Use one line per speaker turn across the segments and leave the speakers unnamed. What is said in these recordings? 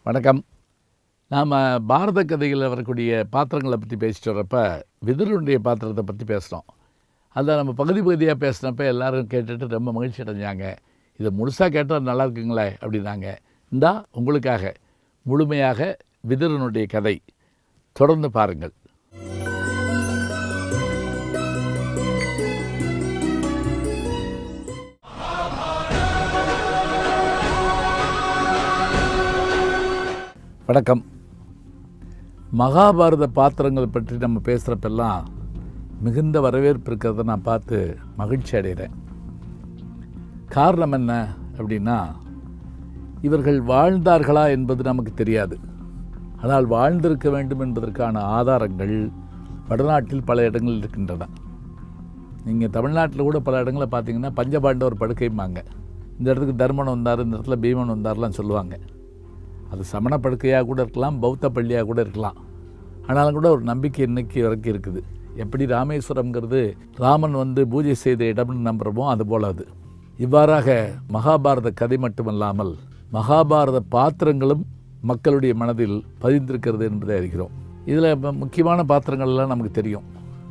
வணக்கம். நாம் பாரத கதைகளில் வரக்கூடிய பாத்திரங்களை பற்றி பேசிட்டு வரப்போ விதுரனுடைய பாத்திரத்தை பற்றி பேசுகிறோம். அதை நம்ம பகுதியாக பேசினப்போ எல்லோரும் கேட்டுட்டு ரொம்ப மகிழ்ச்சி அடைஞ்சாங்க. இதை முழுசாக கேட்டால் நல்லா இருக்குங்களே அப்படின்னாங்க. இந்தா உங்களுக்காக முழுமையாக விதுரனுடைய கதை தொடர்ந்து பாருங்கள். வணக்கம். மகாபாரத பாத்திரங்கள் பற்றி நம்ம பேசுகிறப்பெல்லாம் மிகுந்த வரவேற்பு இருக்கிறத நான் பார்த்து மகிழ்ச்சி அடைகிறேன். காரணம் என்ன அப்படின்னா, இவர்கள் வாழ்ந்தார்களா என்பது நமக்கு தெரியாது. ஆனால் வாழ்ந்திருக்க வேண்டும் என்பதற்கான ஆதாரங்கள் வடநாட்டில் பல இடங்கள் இருக்கின்றன. நீங்கள் தமிழ்நாட்டில் கூட பல இடங்களில் பார்த்தீங்கன்னா பஞ்சபாண்டவர் படுக்கைம்பாங்க. இந்த இடத்துக்கு தர்மன் வந்தார், இந்த இடத்துல பீமன் வந்தார்லாம் சொல்லுவாங்க. அது சமண படுக்கையாக கூட இருக்கலாம், பௌத்த பள்ளியாக கூட இருக்கலாம். ஆனாலும் கூட ஒரு நம்பிக்கை இன்னைக்கு வரைக்கும் இருக்குது. எப்படி ராமேஸ்வரம்ங்கிறது ராமன் பூஜை செய்த இடம்னு நம்புகிறோமோ அதுபோல் அது. இவ்வாறாக மகாபாரத கதை மட்டுமல்லாமல் மகாபாரத பாத்திரங்களும் மக்களுடைய மனதில் பதிந்திருக்கிறது என்பதை அறிகிறோம். இதில் முக்கியமான பாத்திரங்கள்லாம் நமக்கு தெரியும்.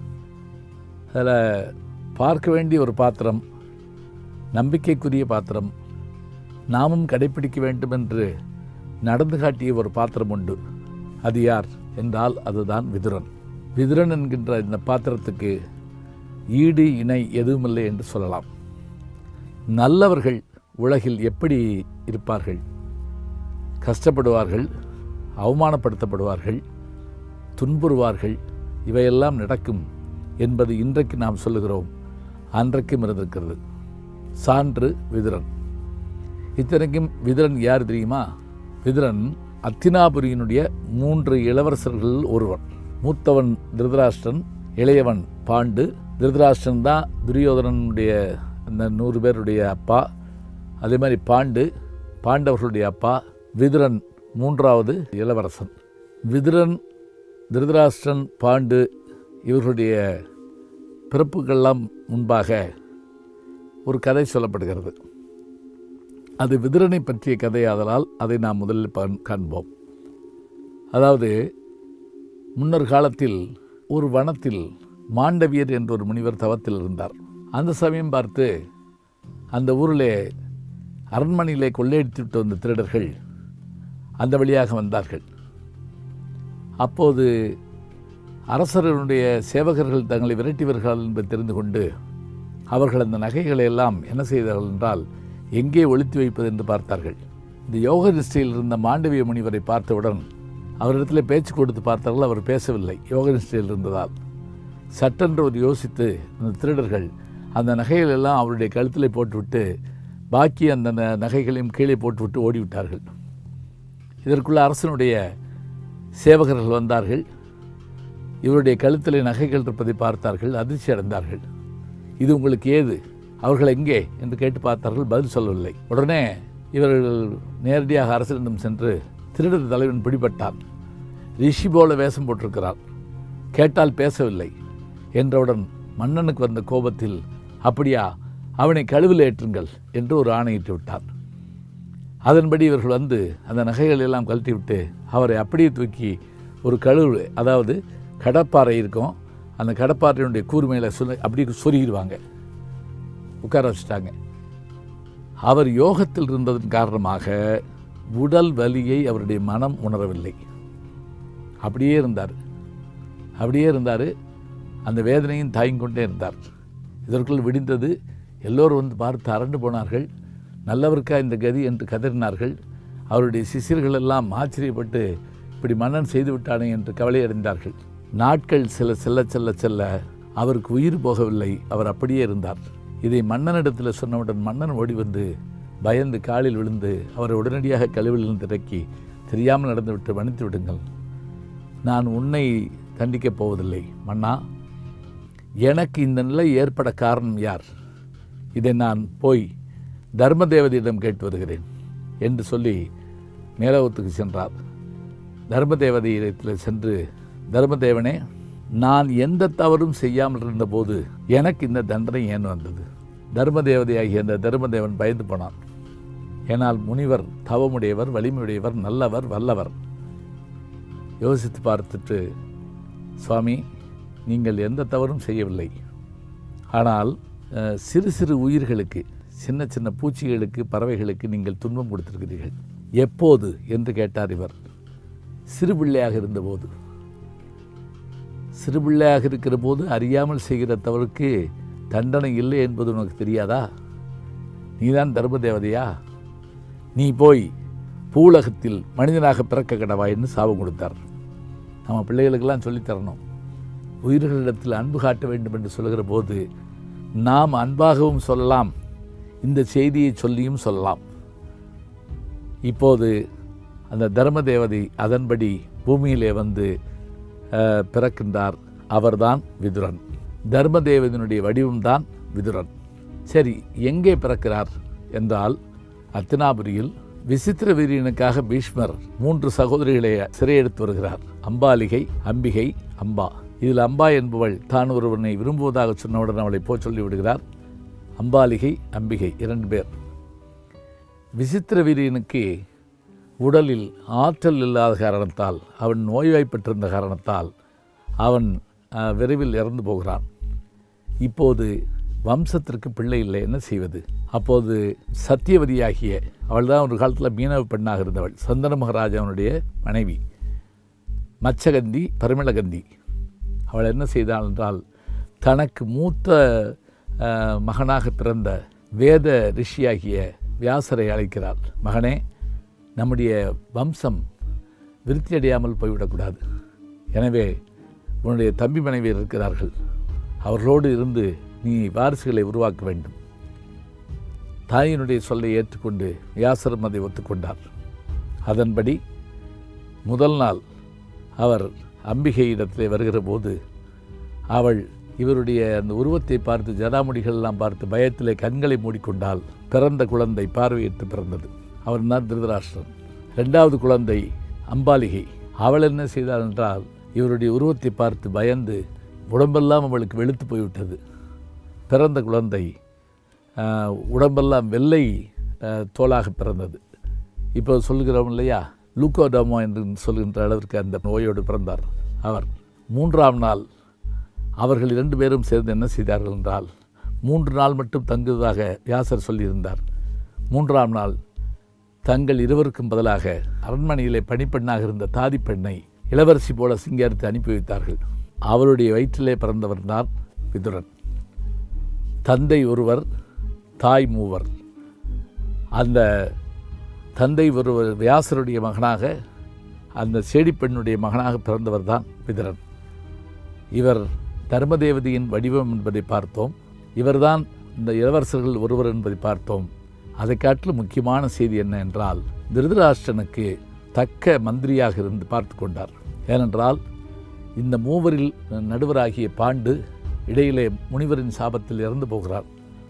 அதில் பார்க்க வேண்டிய ஒரு பாத்திரம், நம்பிக்கைக்குரிய பாத்திரம், நாமும் கடைப்பிடிக்க வேண்டும் என்று நடந்து காட்டிய ஒரு பாத்திரம் உண்டு. அது யார் என்றால் அதுதான் விதுரன். விதுரன் என்கின்ற இந்த பாத்திரத்துக்கு ஈடு இணை எதுவுமில்லை என்று சொல்லலாம். நல்லவர்கள் உலகில் எப்படி இருப்பார்கள்? கஷ்டப்படுவார்கள், அவமானப்படுத்தப்படுவார்கள், துன்புறுவார்கள், இவையெல்லாம் நடக்கும் என்பது இன்றைக்கு நாம் சொல்லுகிறோம், அன்றைக்கும் இருந்திருக்கிறது. சான்று விதுரன். இத்தனைக்கும் விதுரன் யார் தெரியுமா? விதுரன் அத்தினாபுரியினுடைய 3 இளவரசர்களில் ஒருவன். மூத்தவன் திருதராஷ்டிரன், இளையவன் பாண்டு. திருதராஷ்டிரன் தான் துரியோதனனுடைய அந்த 100 பேருடைய அப்பா. அதே மாதிரி பாண்டவர்களுடைய அப்பா. விதுரன் 3வது இளவரசன். விதுரன், திருதராஷ்டிரன், பாண்டு இவர்களுடைய பிறப்புக்கெல்லாம் முன்பாக ஒரு கதை சொல்லப்படுகிறது. அது விதுரனை பற்றிய கதையாதலால் அதை நாம் முதலில் காண்போம். அதாவது, முன்னர் காலத்தில் ஒரு வனத்தில் மாண்டவியர் என்ற ஒரு முனிவர் தவத்தில் இருந்தார். அந்த சமயம் பார்த்து அந்த ஊரில் அரண்மனையிலே கொள்ளையடித்துவிட்டு வந்த திருடர்கள் அந்த வழியாக வந்தார்கள். அப்போது அரசர்களுடைய சேவகர்கள் தங்களை விரட்டிவர்கள் என்பதை தெரிந்து கொண்டு அவர்கள் அந்த நகைகளை எல்லாம் என்ன செய்தார்கள் என்றால் எங்கே ஒளித்து வைப்பது என்று பார்த்தார்கள். இந்த யோக நிஷ்டையில் இருந்த மாண்டவிய முனிவரை பார்த்தவுடன் அவரிடத்தில் பேச்சு கொடுத்து பார்த்தார்கள். அவர் பேசவில்லை, யோக நிஷ்டையில் இருந்ததால். சட்டென்று ஒரு யோசித்து அந்த திருடர்கள் அந்த நகைகள் எல்லாம் அவருடைய கழுத்தில் போட்டுவிட்டு பாக்கி அந்த நகைகளையும் கீழே போட்டுவிட்டு ஓடிவிட்டார்கள். இதற்குள்ள அரசனுடைய சேவகர்கள் வந்தார்கள். இவருடைய கழுத்திலே நகைகள் இருப்பதை பார்த்தார்கள், அதிர்ச்சி அடைந்தார்கள். இது உங்களுக்கு ஏது? அவர்கள் எங்கே என்று கேட்டு பார்த்தார்கள், பதில் சொல்லவில்லை. உடனே இவர்கள் நேரடியாக அரசனிடம் சென்று, திருடர் தலைவன் பிடிபட்டான், ரிஷி போல வேஷம் போட்டிருக்கிறார், கேட்டால் பேசவில்லை என்றவுடன் மன்னனுக்கு வந்த கோபத்தில், அப்படியா, அவனை கழுவில் ஏற்றுங்கள் என்று ஒரு ஆணையிட்டு விட்டார். அதன்படி இவர்கள் அந்த நகைகள் எல்லாம் கழட்டிவிட்டு அவரை அப்படியே தூக்கி ஒரு கழுவு, அதாவது கடப்பாறை இருக்கும், அந்த கடப்பாறையினுடைய கூர்மையில அப்படியே சொருகிடுவாங்க, உட்கார வச்சுட்டாங்க. அவர் யோகத்தில் இருந்ததன் காரணமாக உடல் வலியை அவருடைய மனம் உணரவில்லை. அப்படியே இருந்தார். அந்த வேதனையும் தாங்கிக்கொண்டே இருந்தார். இதற்குள் விடிந்தது. எல்லோரும் பார்த்து அரண்டு போனார்கள். நல்லவருக்கா இந்த கதி என்று கதறினார்கள். அவருடைய சிஷ்யர்கள் எல்லாம் ஆச்சரியப்பட்டு, இப்படி மன்னன் செய்து விட்டானே என்று கவலையடைந்தார்கள். நாட்கள் செல்ல அவருக்கு உயிர் போகவில்லை. அவர் அப்படியே இருந்தார். இதை மன்னனிடத்தில் சொன்னவுடன் மன்னன் ஓடி பயந்து காலில் விழுந்து அவரை உடனடியாக கழுவிலிருந்து இறக்கி, தெரியாமல் நடந்துவிட்டு மன்னித்து விடுங்கள், நான் உன்னை தண்டிக்கப் போவதில்லை மன்னா, எனக்கு இந்த நிலை ஏற்பட காரணம் யார்? இதை நான் போய் தர்ம தேவதையிடம் கேட்டு வருகிறேன் என்று சொல்லி மேலோகத்துக்கு சென்றார். தர்ம தேவதையிடத்தில் சென்று, தர்மதேவனே, நான் எந்த தவறும் செய்யாமல் இருந்தபோது எனக்கு இந்த தண்டனை ஏன் வந்தது? தர்மதேவதையாகிய அந்த தர்மதேவன் பயந்து போனான். ஏனால் முனிவர் தவமுடையவர், வலிமையுடையவர், நல்லவர், வல்லவர். யோசித்து பார்த்துட்டு, சுவாமி, நீங்கள் எந்த தவறும் செய்யவில்லை. ஆனால் சிறு சிறு உயிர்களுக்கு, சின்ன சின்ன பூச்சிகளுக்கு, பறவைகளுக்கு நீங்கள் துன்பம் கொடுத்திருக்கிறீர்கள். எப்போது என்று கேட்டார் இவர். சிறுபிள்ளையாக இருந்தபோது. சிறுபிள்ளையாக இருக்கிற போது அறியாமல் செய்கிற தவறுக்கு தண்டனை இல்லை என்பது உனக்கு தெரியாதா? நீதான் தர்ம தேவதையா? நீ போய் பூலகத்தில் மனிதனாக பிறக்க கடவாயின்னு சாபம் கொடுத்தார். நம்ம பிள்ளைகளுக்கெல்லாம் சொல்லித்தரணும். உயிர்களிடத்தில் அன்பு காட்ட வேண்டும் என்று சொல்கிற போது நாம் அன்பாகவும் சொல்லலாம், இந்த செய்தியை சொல்லியும் சொல்லலாம். இப்போது அந்த தர்ம தேவதை அதன்படி பூமியிலே வந்து பிறக்கின்றார். அவர்தான் விதுரன். தர்ம தேவதனுடைய வடிவம்தான் விதுரன். சரி, எங்கே பிறக்கிறார் என்றால் அத்தினாபுரியில் விசித்திர வீரியனுக்காக பீஷ்மர் 3 சகோதரிகளை சிறையெடுத்து வருகிறார். அம்பாலிகை, அம்பிகை, அம்பா. இதில் அம்பா என்பவள் தான் ஒருவனை விரும்புவதாக சொன்னவுடன் அவளை சொல்லி விடுகிறார். அம்பாலிகை, அம்பிகை 2 பேர். விசித்திர வீரியனுக்கு உடலில் ஆற்றல் இல்லாத காரணத்தால், அவன் நோய்வாய்ப்பட்டிருந்த காரணத்தால் அவன் விரைவில் இறந்து போகிறான். இப்போது வம்சத்திற்கு பிள்ளை இல்லை, என்ன செய்வது? அப்போது சத்தியவதியாகிய அவள் தான் ஒரு காலத்தில் மீனவ பெண்ணாக இருந்தவள், சந்தன மகாராஜாவுடைய மனைவி, மச்சகந்தி, பரிமளகந்தி. அவள் என்ன செய்தாள் என்றால், தனக்கு மூத்த மகனாக பிறந்த வேத ரிஷியாகிய வியாசரை அழைக்கிறாள். மகனே, நம்முடைய வம்சம் விருத்தி அடையாமல் போய்விடக்கூடாது. எனவே உன்னுடைய தம்பி மனைவியர் இருக்கிறார்கள், அவர்களோடு இருந்து நீ வாரிசுகளை உருவாக்க வேண்டும். தாயினுடைய சொல்லை ஏற்றுக்கொண்டு வியாசரும் அதை ஒத்துக்கொண்டார். அதன்படி முதல் நாள் அவர் அம்பிகை இடத்திலே வருகிற போது அவள் இவருடைய அந்த உருவத்தை பார்த்து, ஜடாமுடிகளெல்லாம் பார்த்து பயத்திலே கண்களை மூடிக்கொண்டால் பிறந்த குழந்தை பார்வையிட்டு பிறந்தது. அவன் தான் திருதராஷ்டிரன். 2வது குழந்தை அம்பாலிகை. அவள் என்ன செய்தாள் என்றால், இவருடைய உருவத்தை பார்த்து பயந்து உடம்பெல்லாம் அவளுக்கு வெளுத்து போய்விட்டது. பிறந்த குழந்தை உடம்பெல்லாம் வெள்ளை தோலாக பிறந்தது. இப்போ சொல்கிறோம் இல்லையா, லூக்கோடோமோ என்று சொல்கின்ற அளவிற்கு அந்த நோயோடு பிறந்தார் அவர். 3ஆம் நாள் அவர்கள் 2 பேரும் சேர்ந்து என்ன செய்தார்கள் என்றால், 3 நாள் மட்டும் தங்குவதாக வியாசர் சொல்லியிருந்தார். 3ஆம் நாள் தங்கள் இருவருக்கும் பதிலாக அரண்மனையிலே பணிப்பெண்ணாக இருந்த தாதி பெண்ணை இளவரசி போல சிங்காரித்து அனுப்பி வைத்தார்கள். அவருடைய வயிற்றிலே பிறந்தவர் தான் விதுரன். தந்தை ஒருவர், தாய் 3. அந்த தந்தை ஒருவர் வியாசருடைய மகனாக, அந்த சேடிப்பெண்ணுடைய மகனாக பிறந்தவர் தான் விதுரன். இவர் தர்மதேவதையின் வடிவம் என்பதை பார்த்தோம். இவர்தான் இந்த இளவரசர்கள் ஒருவர் என்பதை பார்த்தோம். அதை காட்டிலும் முக்கியமான செய்தி என்ன என்றால், திருதராஷ்டிரனுக்கு தக்க மந்திரியாக இருந்து பார்த்து கொண்டார். ஏனென்றால் இந்த 3 நடுவராகிய பாண்டு இடையிலே முனிவரின் சாபத்தில் இறந்து போகிறார்.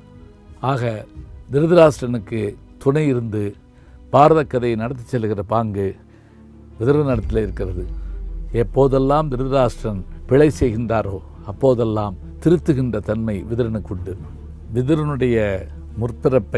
ஆக திருதராஷ்டிரனுக்கு துணை இருந்து பாரத கதையை நடத்தி செல்கிற பாங்கு விதுரனிடத்தில் இருக்கிறது. எப்போதெல்லாம் திருதராஷ்டிரன் பிழை செய்கின்றாரோ அப்போதெல்லாம் திருத்துகின்ற தன்மை விதுரனுக்கு உண்டு. விதுரனுடைய முற்பிறப்பை,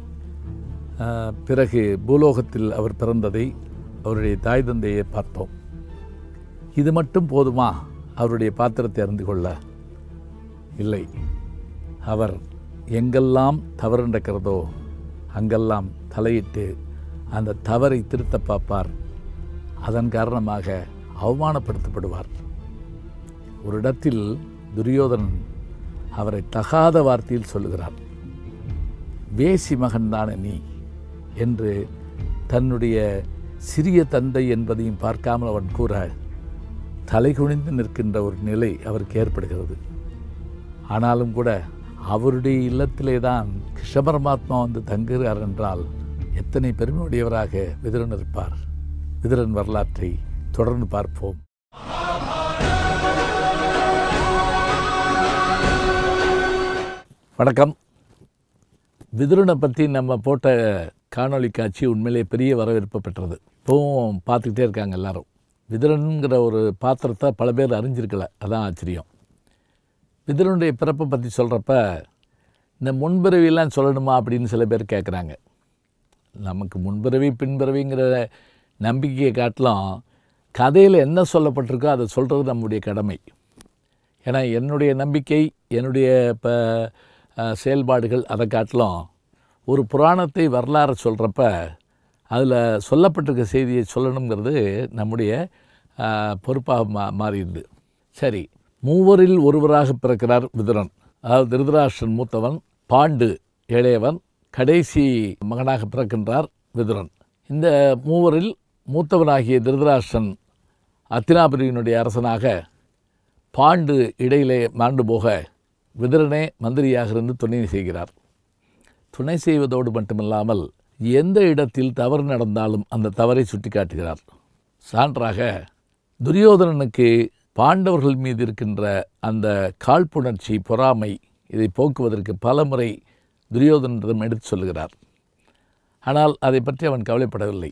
பிறகு பூலோகத்தில் அவர் பிறந்ததை, அவருடைய தாய் தந்தையை பார்த்தோம். இது மட்டும் போதுமா அவருடைய பாத்திரத்தை அறிந்து கொள்ள? இல்லை. அவர் எங்கெல்லாம் தவறு நடக்கிறதோ அங்கெல்லாம் தலையிட்டு அந்த தவறை திருத்த பார்ப்பார். அதன் காரணமாக அவமானப்படுத்தப்படுவார். ஒரு இடத்தில் துரியோதனன் அவரை தகாத வார்த்தையில் சொல்லுகிறார். வேசி மகன்தானே நீ என்று தன்னுடைய சிறிய தந்தை என்பதையும் பார்க்காமல் அவன் கூற தலைகுனிந்து நிற்கின்ற ஒரு நிலை அவருக்கு ஏற்படுகிறது. ஆனாலும் கூட அவருடைய இல்லத்திலே தான் கிருஷ்ண பரமாத்மா வந்து தங்குகிறார் என்றால் எத்தனை பெருமையுடையவராக விதுரன் இருப்பார். விதுரன் வரலாற்றை தொடர்ந்து பார்ப்போம். வணக்கம். விதுரனை பற்றி நம்ம போட்ட காணொளி காட்சி உண்மையிலே பெரிய வரவேற்பு பெற்றது. இப்போவும் பார்த்துக்கிட்டே இருக்காங்க எல்லாரும். விதுரனுங்கிற ஒரு பாத்திரத்தை பல பேர் அறிஞ்சிருக்கல, அதான் ஆச்சரியம். விதுரனுடைய பிறப்பை பற்றி சொல்கிறப்ப இந்த முன்பிறவியெல்லாம் சொல்லணுமா அப்படின்னு சில பேர் கேட்குறாங்க. நமக்கு முன்பிறவி பின்பிறவிங்கிற நம்பிக்கையை காட்டிலும் கதையில் என்ன சொல்லப்பட்டிருக்கோ அதை சொல்கிறது நம்முடைய கடமை. ஏன்னா என்னுடைய நம்பிக்கை, என்னுடைய செயல்பாடுகள் அதை காட்டிலும் ஒரு புராணத்தை வரலாறு சொல்கிறப்ப அதில் சொல்லப்பட்டிருக்க செய்தியை சொல்லணுங்கிறது நம்முடைய பொறுப்பாக மாறிடுது. சரி, மூவரில் ஒருவராக பிறக்கிறார் விதுரன். அதாவது திருதராஷ்டிரன் மூத்தவன், பாண்டு இளையவன், கடைசி மகனாக பிறக்கின்றார் விதுரன். இந்த மூவரில் மூத்தவனாகிய திருதராஷ்டிரன் அத்தினாபுரியினுடைய அரசனாக, பாண்டு இடையிலே மாண்டு போக விதுரனே மந்திரியாக இருந்து துணை செய்கிறார். துணை செய்வதோடு மட்டுமில்லாமல் எந்த இடத்தில் தவறு நடந்தாலும் அந்த தவறை சுட்டி காட்டுகிறார். சான்றாக துரியோதனனுக்கு பாண்டவர்கள் மீது இருக்கின்ற அந்த காழ்ப்புணர்ச்சி, பொறாமை, இதை போக்குவதற்கு பல முறை துரியோதனிடம் எடுத்து சொல்லுகிறார். ஆனால் அதை பற்றி அவன் கவலைப்படவில்லை.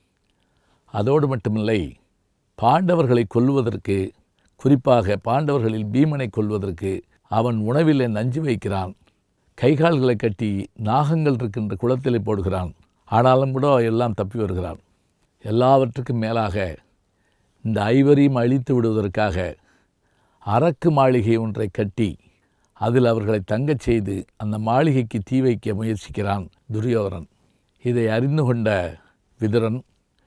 அதோடு மட்டுமில்லை, பாண்டவர்களை கொல்வதற்கு, குறிப்பாக பாண்டவர்களில் பீமனை கொல்வதற்கு அவன் உணவிலே நஞ்சு வைக்கிறான். கைகால்களை கட்டி நாகங்கள் இருக்கின்ற குளத்திலே போடுகிறான். ஆனாலும் கூட எல்லாம் தப்பி வருகிறான். எல்லாவற்றுக்கும் மேலாக இந்த ஐவரையும் அழித்து விடுவதற்காக அரக்கு மாளிகை ஒன்றை கட்டி அதில் அவர்களை தங்கச் செய்து அந்த மாளிகைக்கு தீ வைக்க முயற்சிக்கிறான் துரியோதனன். இதை அறிந்து கொண்ட விதுரன்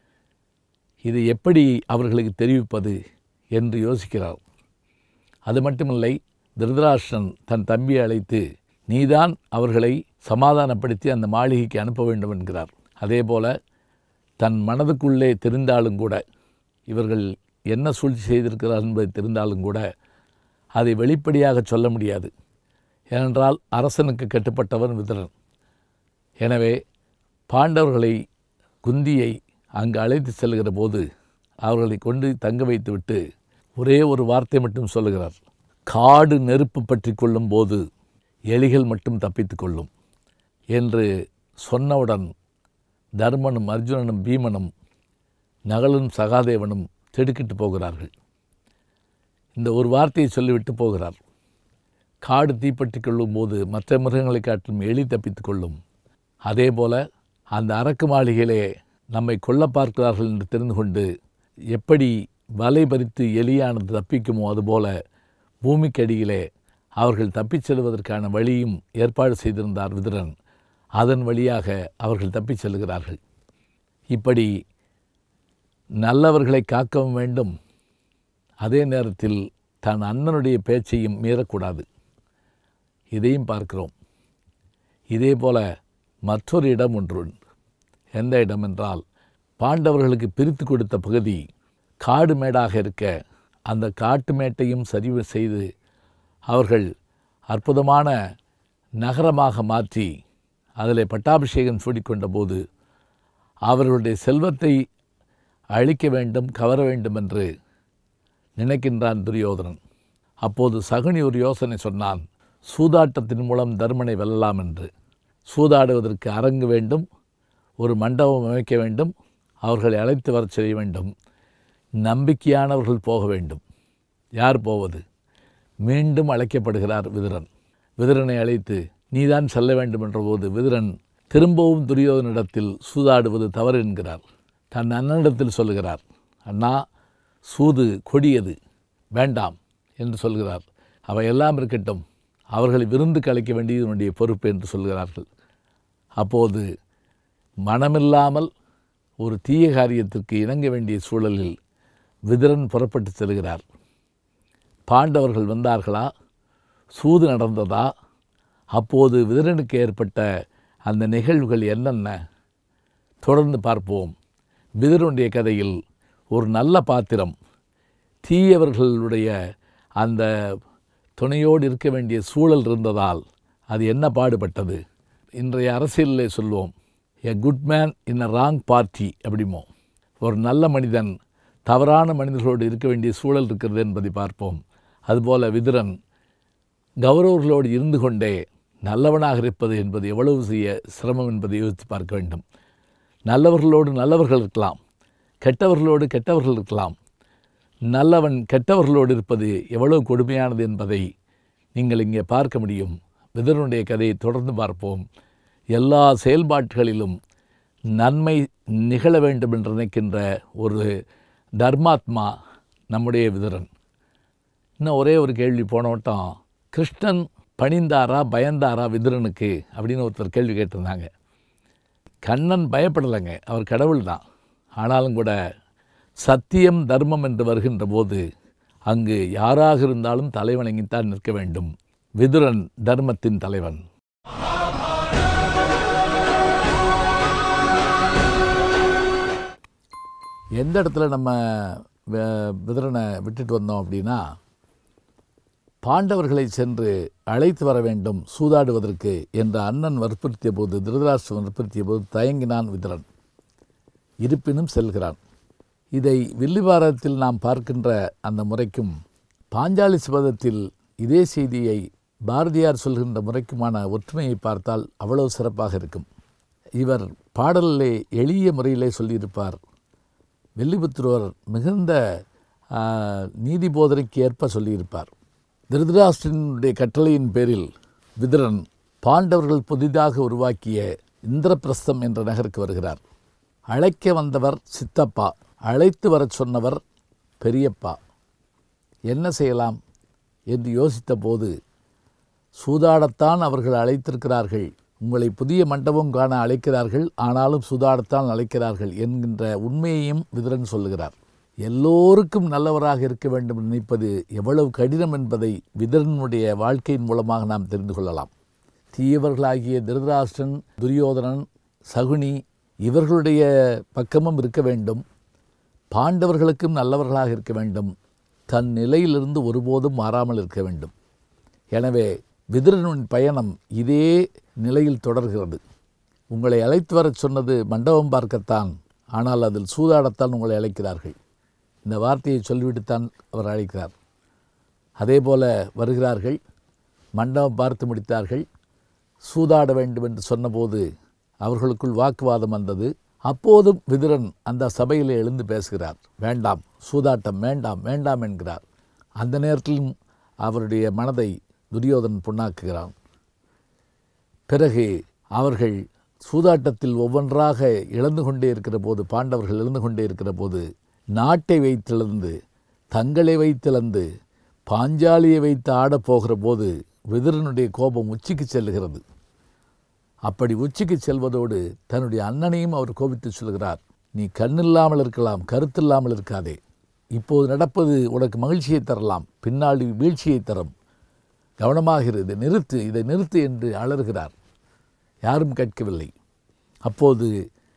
இதை எப்படி அவர்களுக்கு தெரிவிப்பது என்று யோசிக்கிறார். அது மட்டுமில்லை, திருதராஷ்டிரன் தன் தம்பியை அழைத்து, நீதான் அவர்களை சமாதானப்படுத்தி அந்த மாளிகைக்கு அனுப்ப வேண்டும் என்கிறார். அதேபோல தன் மனதுக்குள்ளே தெரிந்தாலும் கூட, இவர்கள் என்ன சூழ்ச்சி செய்திருக்கிறார் என்பது தெரிந்தாலும் கூட அதை வெளிப்படையாக சொல்ல முடியாது. ஏனென்றால் அரசனுக்கு கட்டுப்பட்டவன் விதுரன். எனவே பாண்டவர்களை, குந்தியை அங்கு அழைத்து செல்கிற போது அவர்களை கொண்டு தங்க வைத்துவிட்டு ஒரே ஒரு வார்த்தை மட்டும் சொல்லுகிறார். காடு நெருப்பு பற்றி கொள்ளும் போது எலிகள் மட்டும் தப்பித்து கொள்ளும் என்று சொன்னவுடன் தர்மனும் அர்ஜுனனும் பீமனும் நகலும் சகாதேவனும் திடுக்கிட்டு போகிறார்கள். இந்த ஒரு வார்த்தையை சொல்லிவிட்டு போகிறார். காடு தீப்பற்றி கொள்ளும் போது மற்ற மிருகங்களை காட்டிலும் எலி தப்பித்து கொள்ளும். அதே போல் அந்த அரக்கு மாளிகையிலே நம்மை கொல்ல பார்க்கிறார்கள் என்று தெரிந்து கொண்டு எப்படி வலை பறித்து எலியானது தப்பிக்குமோ அதுபோல பூமிக்கடியிலே அவர்கள் தப்பிச் செல்வதற்கான வழியும் ஏற்பாடு செய்திருந்தார் விதுரன். அதன் வழியாக அவர்கள் தப்பிச் செல்கிறார்கள். இப்படி நல்லவர்களை காக்கவும் வேண்டும், அதே நேரத்தில் தன் அண்ணனுடைய பேச்சையும் மீறக்கூடாது. இதையும் பார்க்கிறோம். இதே போல மற்றொரு இடம் ஒன்று. எந்த இடம் என்றால், பாண்டவர்களுக்கு பிரித்து கொடுத்த பகுதி காடு மேடாக இருக்க அந்த காட்டு மேட்டையும் சரிவு செய்து அவர்கள் அற்புதமான நகரமாக மாற்றி அதில் பட்டாபிஷேகம் சூடிக்கொண்ட போது அவர்களுடைய செல்வத்தை அழிக்க வேண்டும், கவர வேண்டும் என்று நினைக்கின்றான் துரியோதனன். அப்போது சகுனி ஒரு யோசனை சொன்னான். சூதாட்டத்தின் மூலம் தர்மனை வெல்லலாம் என்று. சூதாடுவதற்கு அரங்கு வேண்டும், ஒரு மண்டபம் அமைக்க வேண்டும், அவர்களை அழைத்து வர செய்ய வேண்டும், நம்பிக்கையானவர்கள் போக வேண்டும். யார் போவது? மீண்டும் அழைக்கப்படுகிறார் விதுரன். விதுரனை அழைத்து நீதான் செல்ல வேண்டும் என்ற போது விதுரன் திரும்பவும் துரியோதனிடத்தில் சூதாடுவது தவறு என்கிறார். தன் அண்ணனிடத்தில் சொல்லுகிறார், அண்ணா சூது கொடியது, வேண்டாம் என்று சொல்கிறார். அவையெல்லாம் இருக்கட்டும், அவர்களை விருந்துக்கு அழைக்க வேண்டியது என்னுடைய பொறுப்பு என்று சொல்கிறார்கள். அப்போது மனமில்லாமல் ஒரு தீய காரியத்திற்கு இணங்க வேண்டிய சூழலில் விதுரன் புறப்பட்டு செல்கிறார். பாண்டவர்கள் வந்தார்களா? சூது நடந்ததா? அப்போது விதுரனுக்கு ஏற்பட்ட அந்த நிகழ்வுகள் என்னென்ன? தொடர்ந்து பார்ப்போம். விதுரனுடைய கதையில் ஒரு நல்ல பாத்திரம் தீயவர்களுடைய அந்த துணையோடு இருக்க வேண்டிய சூழல் இருந்ததால் அது என்ன பாடுபட்டது? இன்றைய அரசியலிலே சொல்வோம், a good man in a wrong party அப்படிமோ. ஒரு நல்ல மனிதன் தவறான மனிதர்களோடு இருக்க வேண்டிய சூழல் இருக்கிறது என்பதை பார்ப்போம். அதுபோல் விதுரன் கௌரவர்களோடு இருந்து கொண்டே நல்லவனாக இருப்பது என்பது எவ்வளவு செய்ய சிரமம் என்பதை யோசித்து பார்க்க வேண்டும். நல்லவர்களோடு நல்லவர்கள் இருக்கலாம், கெட்டவர்களோடு கெட்டவர்கள் இருக்கலாம். நல்லவன் கெட்டவர்களோடு இருப்பது எவ்வளவு கொடுமையானது என்பதை நீங்கள் இங்கே பார்க்க முடியும். விதுரனுடைய கதையை தொடர்ந்து பார்ப்போம். எல்லா செயல்பாடுகளிலும் நன்மை நிகழ வேண்டும் என்று நினைக்கின்ற ஒரு தர்மாத்மா நம்முடைய விதுரன். இன்னும் ஒரே ஒரு கேள்வி போன வட்டம், கிருஷ்ணன் பணிந்தாரா பயந்தாரா விதுரனுக்கு அப்படின்னு ஒருத்தர் கேள்வி கேட்டிருந்தாங்க. கண்ணன் பயப்படலைங்க, அவர் கடவுள் தான். ஆனாலும் கூட சத்தியம் தர்மம் என்று வருகின்ற போது அங்கு யாராக இருந்தாலும் தலைவணங்கித்தான் நிற்க வேண்டும். விதுரன் தர்மத்தின் தலைவன். எந்த இடத்துல நம்ம விதுரனை விட்டுட்டு வந்தோம் அப்படின்னா, பாண்டவர்களை சென்று அழைத்து வர வேண்டும் சூதாடுவதற்கு என்ற அண்ணன் வற்புறுத்திய போது, திருதராஷ்டிரன் வற்புறுத்திய போது தயங்கினான் விதுரன். இருப்பினும் செல்கிறான். இதை வில்லிபாரத்தில் நாம் பார்க்கின்ற அந்த முறைக்கும் பாஞ்சாலி சபதத்தில் இதே செய்தியை பாரதியார் சொல்கின்ற முறைக்குமான ஒற்றுமையை பார்த்தால் அவ்வளவு சிறப்பாக இருக்கும். இவர் பாடலிலே எளிய முறையிலே சொல்லியிருப்பார். வில்லிபுத்திரர் மிகுந்த நீதி போதனைக்கு ஏற்ப சொல்லியிருப்பார். திருதராஷ்டிரனுடைய கட்டளையின் பேரில் விதுரன் பாண்டவர்கள் புதிதாக உருவாக்கிய இந்திரபிரஸ்தம் என்ற நகருக்கு வருகிறார். அழைக்க வந்தவர் சித்தப்பா, அழைத்து வரச் சொன்னவர் பெரியப்பா. என்ன செய்யலாம் என்று யோசித்த போது, சூதாடத்தான் அவர்கள் அழைத்திருக்கிறார்கள், உங்களை புதிய மண்டபம் காண அழைக்கிறார்கள், ஆனாலும் சூதாடத்தான் அழைக்கிறார்கள் என்கின்ற உண்மையையும் விதுரன் சொல்லுகிறார். எல்லோருக்கும் நல்லவராக இருக்க வேண்டும் நினைப்பது எவ்வளவு கடினம் என்பதை விதுரனுடைய வாழ்க்கையின் மூலமாக நாம் தெரிந்து கொள்ளலாம். தீயவர்களாகிய திருதராஷ்டிரன், துரியோதனன், சகுனி இவர்களுடைய பக்கமும் இருக்க வேண்டும். பாண்டவர்களுக்கும் நல்லவர்களாக இருக்க வேண்டும். தன் நிலையிலிருந்து ஒருபோதும் மாறாமல் இருக்க வேண்டும். எனவே விதுரனின் பயணம் இதே நிலையில் தொடர்கிறது. உங்களை அழைத்து வரச் சொன்னது மண்டபம் பார்க்கத்தான், ஆனால் அதில் சூதாடத்தான் உங்களை அழைக்கிறார்கள். இந்த வார்த்தையை சொல்லிவிட்டுத்தான் அவர் அழைக்கிறார். அதே போல வருகிறார்கள், மண்டபம் பார்த்து முடித்தார்கள். சூதாட வேண்டும் என்று சொன்னபோது அவர்களுக்குள் வாக்குவாதம் வந்தது. அப்போதும் விதுரன் அந்த சபையில் எழுந்து பேசுகிறார். வேண்டாம், சூதாட்டம் வேண்டாம் வேண்டாம் என்கிறார். அந்த நேரத்திலும் அவருடைய மனதை துரியோதனன் புண்ணாக்குகிறான். பிறகு அவர்கள் சூதாட்டத்தில் ஒவ்வொன்றாக இழந்து கொண்டே இருக்கிற போது, பாண்டவர்கள் இழந்து கொண்டே இருக்கிற போது, நாட்டை வைத்திழந்து தங்களை வைத்திழந்து பாஞ்சாலியை வைத்து ஆடப்போகிற போது விதுரனுடைய கோபம் உச்சிக்கு செல்லுகிறது. அப்படி உச்சிக்கு செல்வதோடு தன்னுடைய அண்ணனையும் அவர் கோபித்து சொல்கிறார். நீ கண்ணில்லாமல் இருக்கலாம், கருத்தில்லாமல் இருக்காதே. இப்போது நடப்பது உனக்கு மகிழ்ச்சியை தரலாம், பின்னாடி வீழ்ச்சியை தரும். கவனமாக இரு, இதை நிறுத்து என்று அலறுகிறார். யாரும் கேட்கவில்லை. அப்போது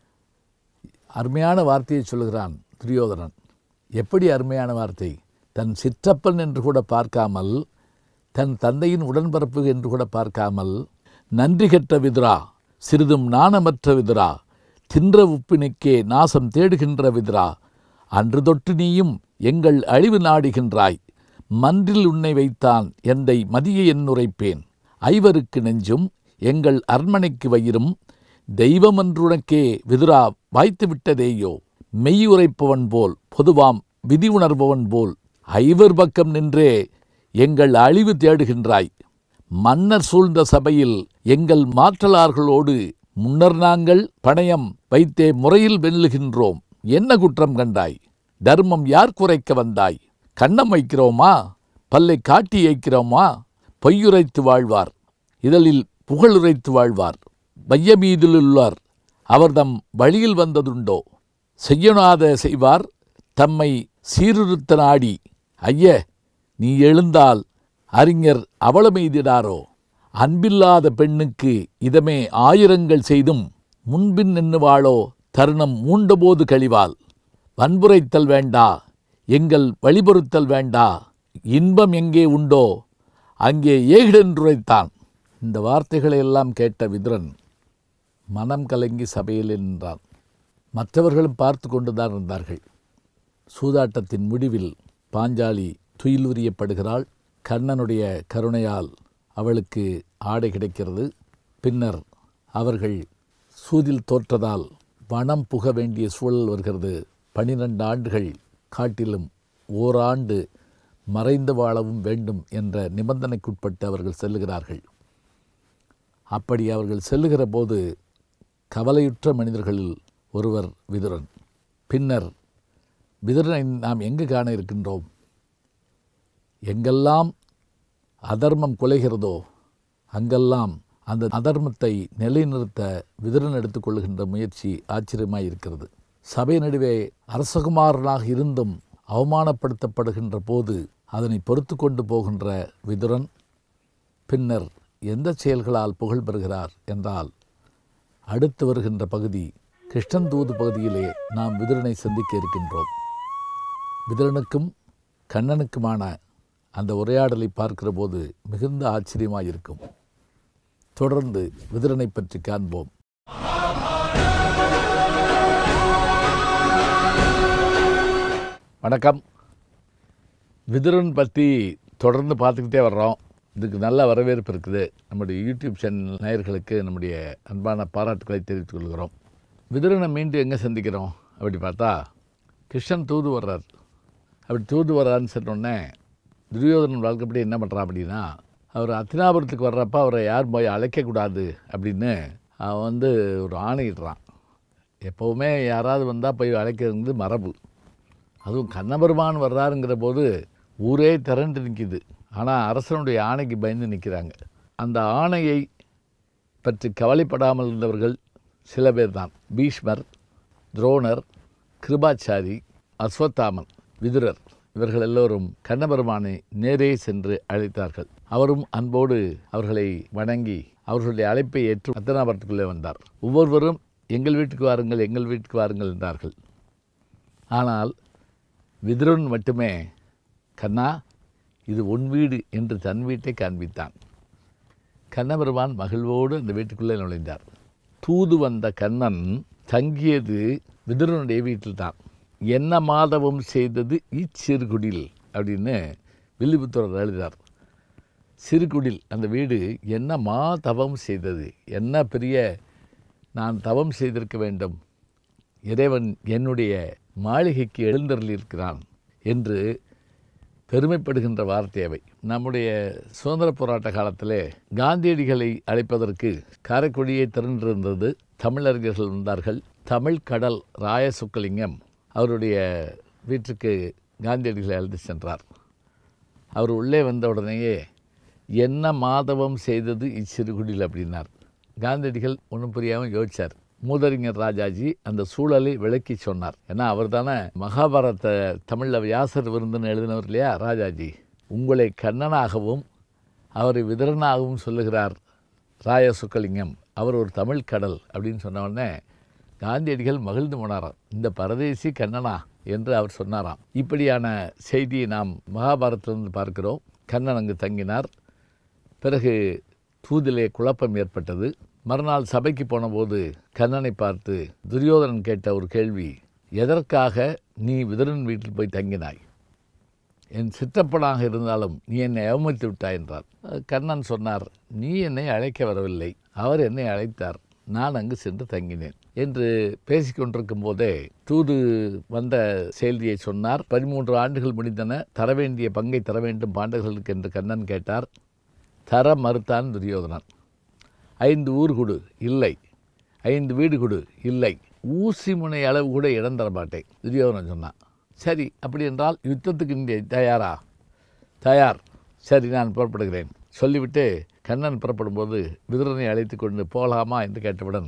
அருமையான வார்த்தையை சொல்கிறான் துரியோதனன். எப்படி அருமையான வார்த்தை! தன் சிற்றப்பன் என்று கூட பார்க்காமல், தன் தந்தையின் உடன்பரப்பு என்று கூட பார்க்காமல், நன்றி கெட்ட விதுரா, சிறிதும் நாணமற்ற விதுரா, தின்ற உப்பினுக்கே நாசம் தேடுகின்ற விதுரா, அன்று தொட்டு நீயும் எங்கள் அழிவு நாடுகின்றாய். மன்றில் உன்னை வைத்தான் எந்தை மதியை என்னுரைப்பேன். ஐவருக்கு நெஞ்சும் எங்கள் அரண்மனைக்கு வயிறும் தெய்வமன்றுனக்கே விதுரா வாய்த்து விட்டதேயோ. மெய் உரைப்பவன் போல், பொதுவாம் விதி உணர்பவன் போல், ஐவர் பக்கம் நின்றே எங்கள் அழிவு தேடுகின்றாய். மன்னர் சூழ்ந்த சபையில் எங்கள் மாற்றலார்களோடு முன்னர் நாங்கள் பணயம் வைத்தே முறையில் வெல்லுகின்றோம். என்ன குற்றம் கண்டாய்? தர்மம் யார் குறைக்க வந்தாய்? கண்ணம் வைக்கிறோமா? பல்லை காட்டி வைக்கிறோமா? பொய்யுரைத்து வாழ்வார், இதழில் புகழுரைத்து வாழ்வார். வையமீதிலுள்ளார் அவர்தம் வழியில் வந்ததுண்டோ? செய்யனாத செய்வார் தம்மை சீருறுத்த நாடி. ஐய, நீ எழுந்தால் அறிஞர் அவலமெய்திடாரோ. அன்பில்லாத பெண்ணுக்கு இதமே ஆயிரங்கள் செய்தும் முன்பின் நின்னுவாளோ தருணம் மூண்டபோது கழிவாள். வன்புரைத்தல் வேண்டா, எங்கள் வழிபொறுத்தல் வேண்டா, இன்பம் எங்கே உண்டோ அங்கே ஏகிடென்றுரைத்தான். இந்த வார்த்தைகளை எல்லாம் கேட்ட விதுரன் மனம் கலங்கி சபையில் நின்றான். மற்றவர்களும் பார்த்து கொண்டுதான் இருந்தார்கள். சூதாட்டத்தின் முடிவில் பாஞ்சாலி துயிலுரியப்படுகிறாள். கண்ணனுடைய கருணையால் அவளுக்கு ஆடை கிடைக்கிறது. பின்னர் அவர்கள் சூதில் தோற்றதால் வனம் புக வேண்டிய சூழல் வருகிறது. 12 ஆண்டுகள் காட்டிலும் ஓராண்டு மறைந்து வாழவும் வேண்டும் என்ற நிபந்தனைக்குட்பட்டு அவர்கள் செல்லுகிறார்கள். அப்படி அவர்கள் செல்லுகிற போது கவலையுற்ற மனிதர்களில் ஒருவர் விதுரன். பின்னர் விதுரனை நாம் எங்கு காண இருக்கின்றோம்? எங்கெல்லாம் அதர்மம் குலைகிறதோ அங்கெல்லாம் அந்த அதர்மத்தை நிலைநிறுத்த விதுரன் எடுத்துக்கொள்கின்ற முயற்சி ஆச்சரியமாய் இருக்கிறது. சபை நடுவே அரசகுமாரனாக இருந்தும் அவமானப்படுத்தப்படுகின்ற போது அதனை பொறுத்து கொண்டு போகின்ற விதுரன் பின்னர் எந்த செயல்களால் புகழ் பெறுகிறார் என்றால், அடுத்து வருகின்ற பகுதி கிருஷ்ணன் தூது பகுதியிலே நாம் விதுரனை சந்திக்க இருக்கின்றோம். விதுரனுக்கும் கண்ணனுக்குமான அந்த உரையாடலை பார்க்கிற போது மிகுந்த ஆச்சரியமாயிருக்கும். தொடர்ந்து விதுரனை பற்றி காண்போம். வணக்கம். விதுரன் பற்றி தொடர்ந்து பார்த்துக்கிட்டே வர்றோம். இதுக்கு நல்ல வரவேற்பு இருக்குது. நம்முடைய யூடியூப் சேனல் நேயர்களுக்கு நம்முடைய அன்பான பாராட்டுக்களை தெரிவித்துக் கொள்கிறோம். விதுரனை மீண்டும் எங்கே சந்திக்கிறோம் அப்படி பார்த்தா, கிருஷ்ணன் தூது வர்றார். அப்படி தூது வர்றான்னு சொன்னோடனே துரியோதனன் வாழ்க்கைப்படி என்ன பண்ணுறான் அப்படின்னா, அவர் அத்தினாபுரத்துக்கு வர்றப்ப அவரை யார் போய் அழைக்கக்கூடாது அப்படின்னு அவன் ஒரு ஆணையிடுறான். எப்போவுமே யாராவது வந்தால் போய் அழைக்கிறது மரபு. அதுவும் கண்ணபெருமான் வர்றாருங்கிற போது ஊரே திரண்டு நிற்கிது. ஆனால் அரசனுடைய ஆணைக்கு பயந்து நிற்கிறாங்க. அந்த ஆணையை பற்றி கவலைப்படாமல் இருந்தவர்கள் சில பேர் தான். பீஷ்மர், துரோணர், கிருபாச்சாரி, அஸ்வத்தாமன், விதுரர் இவர்கள் எல்லோரும் கண்ணபெருமானை நேரே சென்று அழைத்தார்கள். அவரும் அன்போடு அவர்களை வணங்கி அவர்களுடைய அழைப்பை ஏற்று அத்தினாபுரத்துக்குள்ளே வந்தார். ஒவ்வொருவரும் எங்கள் வீட்டுக்கு வாருங்கள், எங்கள் வீட்டுக்கு வாருங்கள் என்றார்கள். ஆனால் விதுரன் மட்டுமே, கண்ணா இது உன் வீடு என்று தன் வீட்டை காண்பித்தான். கண்ணபெருமான் மகிழ்வோடு அந்த வீட்டுக்குள்ளே நுழைந்தார். தூது வந்த கண்ணன் தங்கியது விதுரனுடைய வீட்டில் தான். என்ன மாதவம் செய்தது இச்சிறுகுடில் அப்படின்னு வில்லிபுத்தூரர் எழுதினார். சிறுகுடில் அந்த வீடு என்ன தவம் செய்தது, என்ன பெரிய நான் தவம் செய்திருக்க வேண்டும், இறைவன் என்னுடைய மாளிகைக்கு எழுந்தருளியிருக்கிறான் என்று பெருமைப்படுகின்ற வார்த்தையவை. நம்முடைய சுதந்திர போராட்ட காலத்திலே காந்தியடிகளை அழைப்பதற்கு காரைக்குடியை திரண்டிருந்தது. தமிழறிஞர்கள் வந்தார்கள். தமிழ் கடல் ராயசுக்கலிங்கம் அவருடைய வீட்டுக்கு காந்தியடிகளை அழைத்து சென்றார். அவர் உள்ளே வந்த உடனேயே என்ன மாதவம் செய்தது இச்சிறுகுடில் அப்படின்னார். காந்தியடிகள் ஒன்றும் புரியாமல் யோசித்தார். மூதறிஞர் ராஜாஜி அந்த சூழலை விளக்கி சொன்னார். ஏன்னா அவர் தானே மகாபாரத தமிழில் வியாசர் விருந்துன்னு எழுதினவர் இல்லையா ராஜாஜி. உங்களை கண்ணனாகவும் அவரை விதுரனாகவும் சொல்லுகிறார் ராய சுக்கலிங்கம், அவர் ஒரு தமிழ் கடல் அப்படின்னு சொன்ன உடனே காந்தியடிகள் மகிழ்ந்து போனாராம். இந்த பரதேசி கண்ணனா என்று அவர் சொன்னாராம். இப்படியான செய்தியை நாம் மகாபாரதத்திலிருந்து பார்க்கிறோம். கண்ணன் அங்கு தங்கினார். பிறகு தூதிலே குழப்பம் ஏற்பட்டது. மறுநாள் சபைக்கு போனபோது கண்ணனை பார்த்து துரியோதனன் கேட்ட ஒரு கேள்வி, எதற்காக நீ விதுரன் வீட்டில் போய் தங்கினாய்? என் சிற்றப்பனாக இருந்தாலும் நீ என்னை அவமதித்து விட்டாய் என்றார். கண்ணன் சொன்னார், நீ என்னை அழைக்க வரவில்லை, அவர் என்னை அழைத்தார், நான் அங்கு சென்று தங்கினேன் என்று பேசிக்கொண்டிருக்கும் போதே தூது வந்த செய்தியை சொன்னார். 13 ஆண்டுகள் முடிந்தன, தர வேண்டிய பங்கை தர வேண்டும் பாண்டவர்களுக்கு என்று கண்ணன் கேட்டார். தர மறுத்தான் துரியோதனன். 5 ஊர் கொடு, இல்லை. 5 வீடு கொடு, இல்லை. ஊசி முனை அளவு கூட இடம் தர மாட்டேன் துரியோதனன் சொன்னான். சரி, அப்படி என்றால் யுத்தத்துக்கு நீ தயாரா? தயார். சரி, நான் புறப்படுகிறேன் சொல்லிவிட்டு கண்ணன் புறப்படும்போது விதுரனை அழைத்து கொண்டு போகலாமா என்று கேட்டவுடன்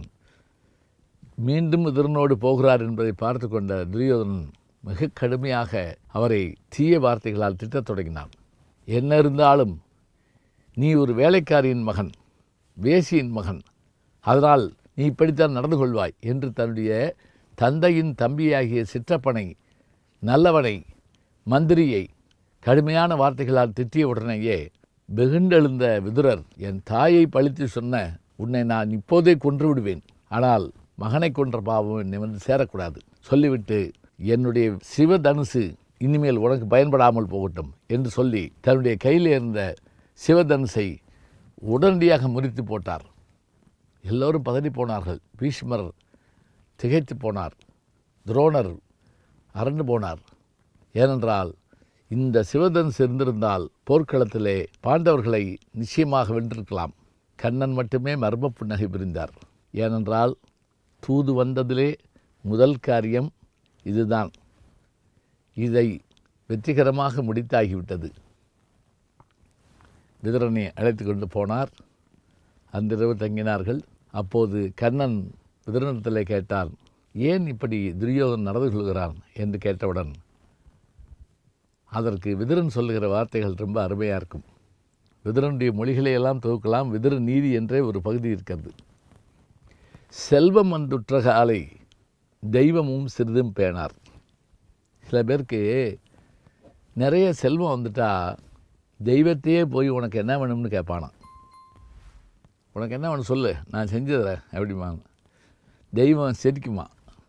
மீண்டும் விதுரனோடு போகிறார் என்பதை பார்த்து கொண்ட துரியோதனன் மிக கடுமையாக அவரை தீய வார்த்தைகளால் திட்டத் தொடங்கினான். என்ன இருந்தாலும் நீ ஒரு வேலைக்காரியின் மகன், வேசியின் மகன், அதனால் நீ இப்படித்தான் நடந்து கொள்வாய் என்று தன்னுடைய தந்தையின் தம்பியாகிய சிற்றப்பனை, நல்லவனை, மந்திரியை கடுமையான வார்த்தைகளால் திட்டிய உடனேயே வெகுண்டெழுந்த விதுரர், என் தாயை பழித்து சொன்ன உன்னை நான் இப்போதே கொன்று விடுவேன், ஆனால் மகனை கொன்ற பாவம் என்னை சேரக்கூடாது சொல்லிவிட்டு என்னுடைய சிவதனுசு இனிமேல் உனக்கு பயன்படாமல் போகட்டும் என்று சொல்லி தன்னுடைய கையில் இருந்த சிவதனுசை உடனடியாக முறித்து போட்டார். எல்லோரும் பதறி போனார்கள். பீஷ்மர் திகைத்து போனார். துரோணர் அரண்டு போனார். ஏனென்றால் இந்த சிவதனுசு இருந்திருந்தால் போர்க்களத்திலே பாண்டவர்களை நிச்சயமாக வென்றிருக்கலாம். கண்ணன் மட்டுமே மர்ம புன்னகை புரிந்தார். ஏனென்றால் தூது வந்ததிலே முதல் காரியம் இதுதான். இதை வெற்றிகரமாக முடித்தாகிவிட்டது. விதுரனை அழைத்து கொண்டு போனார். அன்றிரவு தங்கினார்கள். அப்போது கண்ணன் விதுரனிடத்தில் கேட்டான், ஏன் இப்படி துரியோதனன் நடந்து கொள்கிறான் என்று கேட்டவுடன் அதற்கு விதுரன் சொல்லுகிற வார்த்தைகள் ரொம்ப அருமையாக இருக்கும். விதுரனுடைய மொழிகளையெல்லாம் தொகுக்கலாம். விதுர நீதி என்றே ஒரு பகுதி இருக்கிறது. செல்வம் வந்துற்ற காலை தெய்வமும் சிறிதும் பேணார். சில பேருக்கு நிறைய செல்வம் வந்துட்டா தெய்வத்தையே போய் உனக்கு என்ன வேணும்னு கேட்பானான். உனக்கு என்ன வேணும் சொல்லு, நான் செஞ்சுதரேன் எப்படிமா. தெய்வம் சிரிக்குமா?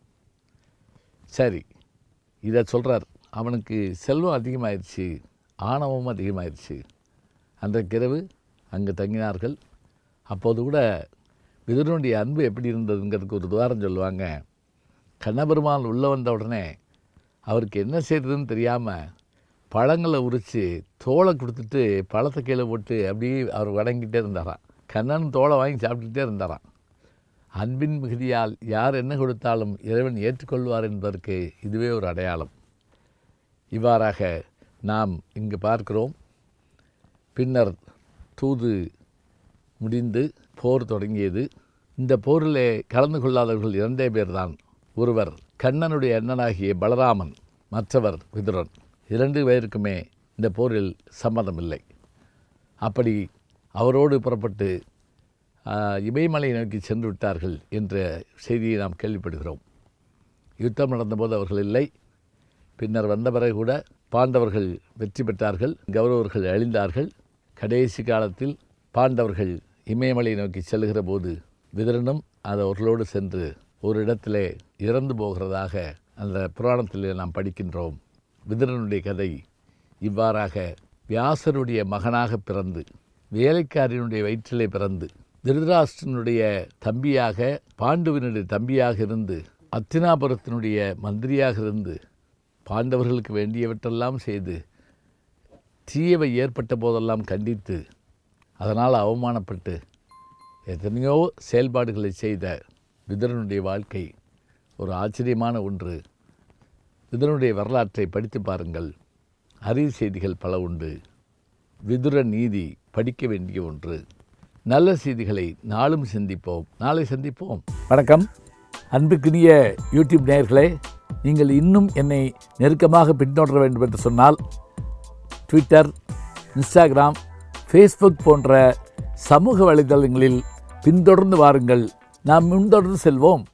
சரி, இதை சொல்கிறார். அவனுக்கு செல்வம் அதிகமாகிடுச்சு, ஆணவமும் அதிகமாகிடுச்சு. அன்றைக்கிரவு அங்கே தங்கினார்கள். அப்போது கூட விதுரனுடைய அன்பு எப்படி இருந்ததுங்கிறதுக்கு ஒரு உதாரணம் சொல்லுவாங்க. கண்ணபெருமான் உள்ளே வந்த உடனே அவருக்கு என்ன செய்கிறதுன்னு தெரியாமல் பழங்களை உரித்து தோலை கொடுத்துட்டு பழத்தை கீழே போட்டு அப்படியே அவர் வணங்கிட்டே இருந்தாராம். கண்ணன் தோலை வாங்கி சாப்பிட்டுட்டே இருந்தாராம். அன்பின் மிகுதியால் யார் என்ன கொடுத்தாலும் இறைவன் ஏற்றுக்கொள்வார் என்பதற்கு இதுவே ஒரு அடையாளம். இவ்வாறாக நாம் இங்கு பார்க்கிறோம். பின்னர் தூது முடிந்து போர் தொடங்கியது. இந்த போரிலே கலந்து கொள்ளாதவர்கள் 2 பேர்தான். ஒருவர் கண்ணனுடைய அண்ணனாகிய பலராமன், மற்றவர் விதுரன். 2 பேருக்குமே இந்த போரில் சம்மதமில்லை. அப்படி அவரோடு புறப்பட்டு இமயமலை நோக்கி சென்று விட்டார்கள் என்ற செய்தியை நாம் கேள்விப்படுகிறோம். யுத்தம் நடந்தபோது அவர்கள் இல்லை. பின்னர் வந்த பிறகு கூட பாண்டவர்கள் வெற்றி பெற்றார்கள், கௌரவர்கள் அழிந்தார்கள். கடைசி காலத்தில் பாண்டவர்கள் இமயமலை நோக்கி செல்லுகிற போது விதுரனும் அவர்களோடு சென்று ஒரு இடத்திலே இறந்து போகிறதாக அந்த புராணத்திலே நாம் படிக்கின்றோம். விதுரனுடைய கதை இவ்வாறாக வியாசருடைய மகனாக பிறந்து, வேலைக்காரனுடைய வயிற்றிலே பிறந்து, திருதராஷ்டிரனுடைய தம்பியாக, பாண்டுவினுடைய தம்பியாக இருந்து, அத்தினாபுரத்தினுடைய மந்திரியாக இருந்து, பாண்டவர்களுக்கு வேண்டியவற்றெல்லாம் செய்து, தீயவை ஏற்பட்ட போதெல்லாம் கண்டித்து, அதனால் அவமானப்பட்டு எத்தனையோ செயல்பாடுகளை செய்த விதுரனுடைய வாழ்க்கை ஒரு ஆச்சரியமான ஒன்று. விதுரனுடைய வரலாற்றை படித்து பாருங்கள். அரிய செய்திகள் பல உண்டு. விதுர நீதி படிக்க வேண்டிய ஒன்று. நல்ல செய்திகளை நாளும் சிந்திப்போம். நாளை சந்திப்போம். வணக்கம். அன்புக்குரிய யூடியூப் நேயர்களே, நீங்கள் இன்னும் என்னை நெருக்கமாக பின்தொடர வேண்டும் என்று சொன்னால் ட்விட்டர், இன்ஸ்டாகிராம், ஃபேஸ்புக் போன்ற சமூக வலைதளங்களில் பின்தொடர்ந்து வாருங்கள். நாம் முன்தொடர்ந்து செல்வோம்.